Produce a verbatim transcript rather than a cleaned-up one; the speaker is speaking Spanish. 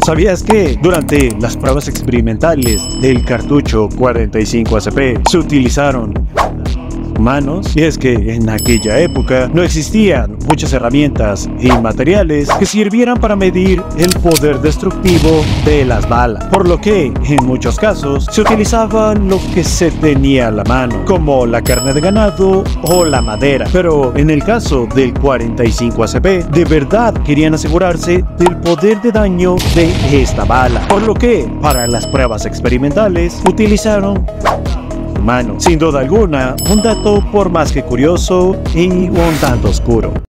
¿Sabías que durante las pruebas experimentales del cartucho cuarenta y cinco A C P se utilizaron humanos? Y es que en aquella época no existían muchas herramientas y materiales que sirvieran para medir el poder destructivo de las balas, por lo que en muchos casos se utilizaba lo que se tenía a la mano, como la carne de ganado o la madera. Pero en el caso del cuarenta y cinco A C P, de verdad querían asegurarse del poder de daño de esta bala, por lo que para las pruebas experimentales utilizaron humano. Sin duda alguna, un dato por más que curioso y un tanto oscuro.